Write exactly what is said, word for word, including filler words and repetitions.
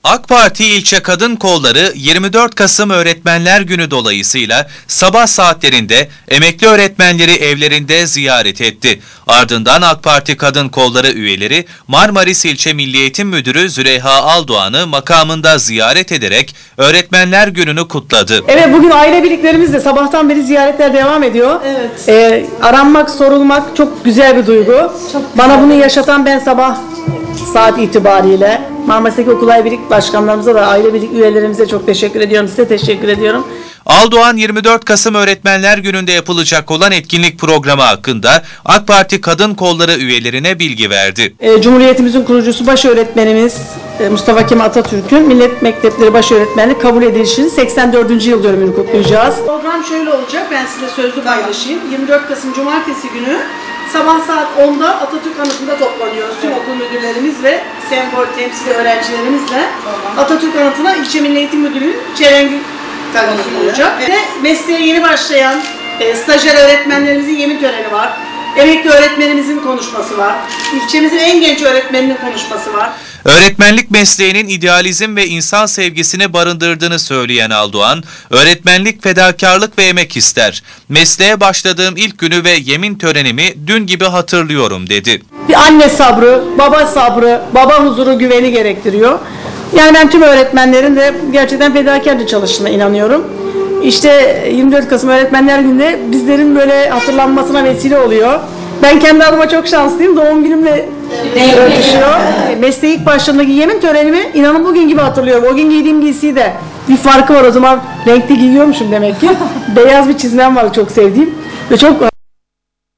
AK Parti İlçe Kadın Kolları yirmi dört Kasım Öğretmenler Günü dolayısıyla sabah saatlerinde emekli öğretmenleri evlerinde ziyaret etti. Ardından AK Parti Kadın Kolları üyeleri Marmaris İlçe Milli Eğitim Müdürü Züleyha Aldoğan'ı makamında ziyaret ederek Öğretmenler Günü'nü kutladı. Evet, bugün aile birliklerimizle sabahtan beri ziyaretler devam ediyor. Evet. Ee, aranmak, sorulmak çok güzel bir duygu. Çok Bana güzel. bunu yaşatan ben sabah saat itibariyle Marmaris'teki okul aile birlik başkanlarımıza da aile birlik üyelerimize çok teşekkür ediyorum. Size teşekkür ediyorum. Aldoğan yirmi dört Kasım Öğretmenler Günü'nde yapılacak olan etkinlik programı hakkında AK Parti Kadın Kolları üyelerine bilgi verdi. Ee, Cumhuriyetimizin kurucusu baş öğretmenimiz e, Mustafa Kemal Atatürk'ün Millet Mektepleri baş öğretmenlik kabul edilişinin seksen dördüncü yıl dönümünü kutlayacağız. Program şöyle olacak, ben size sözlü paylaşayım. yirmi dört Kasım Cumartesi günü sabah saat onda Atatürk Anıtı'nda toplanıyoruz. Tüm okul müdürlerimiz ve sembol temsili öğrencilerimizle Atatürk Anıtı'na İlçe Milli Eğitim Müdürü Cerengül tanıtım olacak. Ve mesleğe yeni başlayan e, stajyer öğretmenlerimizin yemin töreni var. Emekli öğretmenimizin konuşması var. İlçemizin en genç öğretmeninin konuşması var. Öğretmenlik mesleğinin idealizm ve insan sevgisini barındırdığını söyleyen Aldoğan, öğretmenlik fedakarlık ve emek ister. Mesleğe başladığım ilk günü ve yemin törenimi dün gibi hatırlıyorum dedi. Bir anne sabrı, baba sabrı, baba huzuru, güveni gerektiriyor. Yani ben tüm öğretmenlerin de gerçekten fedakarca çalıştığına inanıyorum. İşte yirmi dört Kasım Öğretmenler Günü'nde bizlerin böyle hatırlanmasına vesile oluyor. Ben kendi adıma çok şanslıyım. Doğum günümle örtüşüyor. Mesleğe ilk başladığımdaki yemin törenimi inanın bugün gibi hatırlıyorum. O gün giydiğim giysiyi de bir farkı var, o zaman renkli giyiyormuşum demek ki. Beyaz bir çizmem var çok sevdiğim ve çok